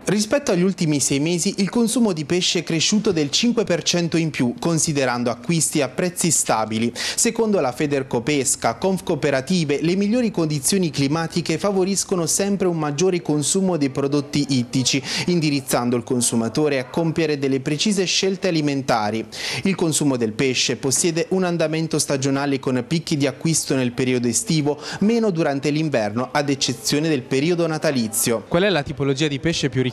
Rispetto agli ultimi 6 mesi il consumo di pesce è cresciuto del 5% in più, considerando acquisti a prezzi stabili. Secondo la Federcopesca, Confcooperative, le migliori condizioni climatiche favoriscono sempre un maggiore consumo dei prodotti ittici, indirizzando il consumatore a compiere delle precise scelte alimentari. Il consumo del pesce possiede un andamento stagionale con picchi di acquisto nel periodo estivo, meno durante l'inverno, ad eccezione del periodo natalizio. Qual è la tipologia di pesce più richiesto?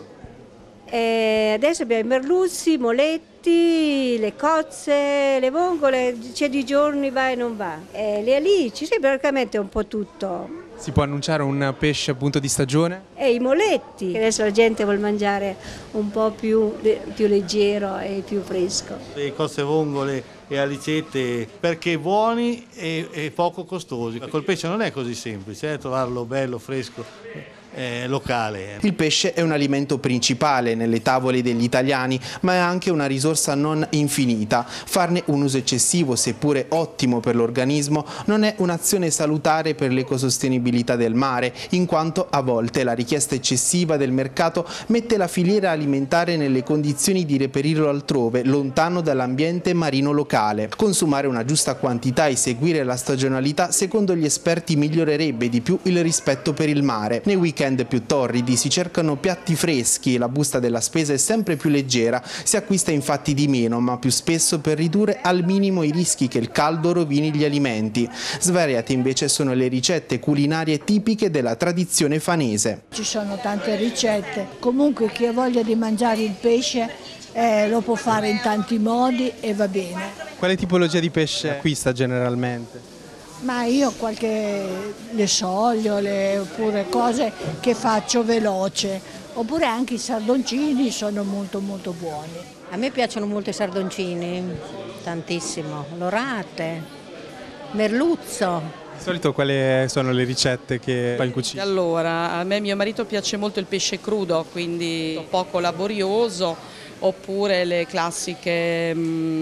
Adesso abbiamo i merluzzi, i moletti, le cozze, le vongole, c'è di giorni va e non va. Le alici, sì, praticamente un po' tutto. Si può annunciare un pesce appunto di stagione? E i moletti, adesso la gente vuole mangiare un po' più leggero e più fresco. Le cozze, vongole e alicette perché buoni e poco costosi. Col pesce non è così semplice, trovarlo bello, fresco. Locale. Il pesce è un alimento principale nelle tavole degli italiani, ma è anche una risorsa non infinita. Farne un uso eccessivo, seppure ottimo per l'organismo, non è un'azione salutare per l'ecosostenibilità del mare, in quanto a volte la richiesta eccessiva del mercato mette la filiera alimentare nelle condizioni di reperirlo altrove, lontano dall'ambiente marino locale. Consumare una giusta quantità e seguire la stagionalità, secondo gli esperti, migliorerebbe di più il rispetto per il mare. Nei weekend più torridi si cercano piatti freschi e la busta della spesa è sempre più leggera, si acquista infatti di meno ma più spesso per ridurre al minimo i rischi che il caldo rovini gli alimenti. Svariate invece sono le ricette culinarie tipiche della tradizione fanese. Ci sono tante ricette, comunque chi ha voglia di mangiare il pesce lo può fare in tanti modi e va bene. Quale tipologia di pesce acquista generalmente? Ma io le sogliole oppure cose che faccio veloce, oppure anche i sardoncini sono molto buoni. A me piacciono molto i sardoncini, tantissimo, l'orate, merluzzo. Di solito quali sono le ricette che fa in cucina? Allora, a me e mio marito piace molto il pesce crudo, quindi poco laborioso, oppure le classiche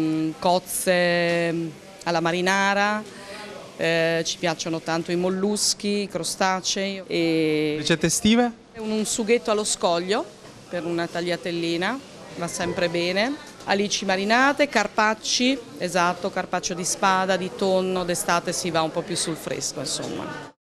cozze alla marinara. Ci piacciono tanto i molluschi, i crostacei. Ricette estive? Un sughetto allo scoglio per una tagliatellina, va sempre bene. Alici marinate, carpacci, esatto, carpaccio di spada, di tonno, d'estate si va un po' più sul fresco, insomma.